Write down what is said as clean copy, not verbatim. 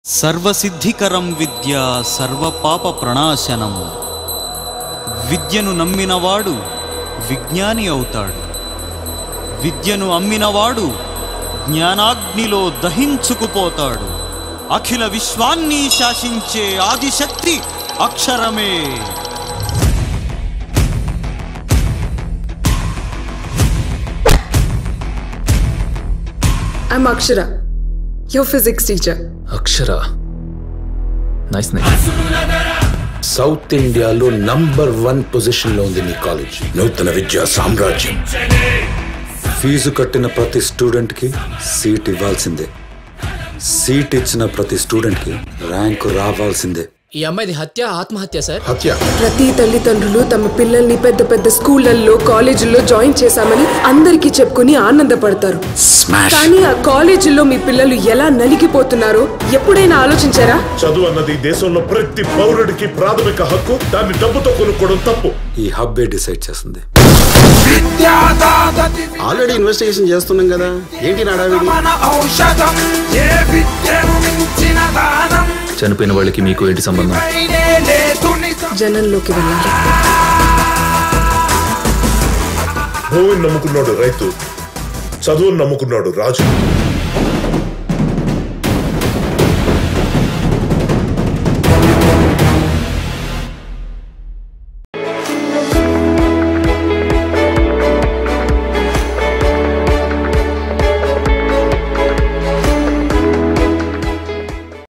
సర్వసిద్ధికరం విద్య సర్వపాప ప్రణాశనం. విద్యను నమ్మినవాడు విజ్ఞాని అవుతాడు. విద్యను అమ్మినవాడు జ్ఞానాగ్నిలో దహించుకుపోతాడు. అఖిల విశ్వాన్ని శాసించే ఆదిశక్తి అక్షరమే. I'm Akshara, your physics teacher. Akshara. Nice name. South ఇండియాలో #1 పొజిషన్లో ఉంది మీ కాలేజ్. నూతన విద్యా సామ్రాజ్యం. ఫీజు కట్టిన ప్రతి స్టూడెంట్కి సీట్ ఇవ్వాల్సిందే. సీట్ ఇచ్చిన ప్రతి స్టూడెంట్కి ర్యాంకు రావాల్సిందే. ఈ అమ్మాయిది హత్య ఆత్మహత్య సార్? హత్య. ప్రతి తల్లిదండ్రులు తమ పిల్లల్ని పెద్ద పెద్ద స్కూళ్ళల్లో కాలేజీల్లో జాయిన్ చేశామని అందరికీ చెప్పుకుని ఆనందపడతారు. కానీ ఆ కాలేజీల్లో మీ పిల్లలు ఎలా నలిగిపోతున్నారో ఎప్పుడైనా ఆలోచించారా? చదువు అన్నది దేశంలో ప్రతి పౌరుడికి ప్రాథమిక హక్కు. దాన్ని డబ్బుతో కొనుక్కోవడం తప్పు. ఈ హబ్బే డిసైడ్ చేస్తుంది. ఆల్రెడీ ఇన్వెస్టిగేషన్ చేస్తున్నాం కదా, ఏంటి నాడావిడి? చనిపోయిన వాళ్ళకి మీకు ఏంటి సంబంధం? జనంలోకి వెళ్ళాలి. భూమిని నమ్ముకున్నాడు రైతు, చదువును నమ్ముకున్నాడు రాజు.